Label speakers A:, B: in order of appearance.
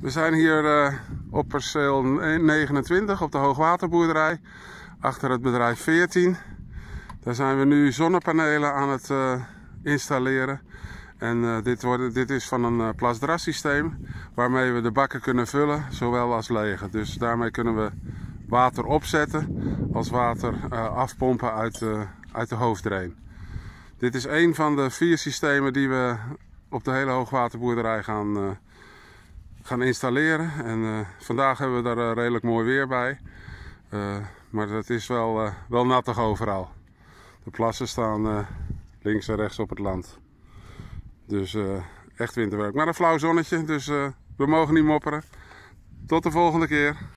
A: We zijn hier op perceel 29 op de hoogwaterboerderij, achter het bedrijf 14. Daar zijn we nu zonnepanelen aan het installeren. En dit is van een plasdrassysteem waarmee we de bakken kunnen vullen, zowel als legen. Dus daarmee kunnen we water opzetten als water afpompen uit de hoofddrain. Dit is een van de 4 systemen die we op de hele hoogwaterboerderij gaan installeren. En vandaag hebben we daar redelijk mooi weer bij. Maar het is wel nattig overal. De plassen staan links en rechts op het land. Dus echt winterwerk. Maar een flauw zonnetje, dus we mogen niet mopperen. Tot de volgende keer.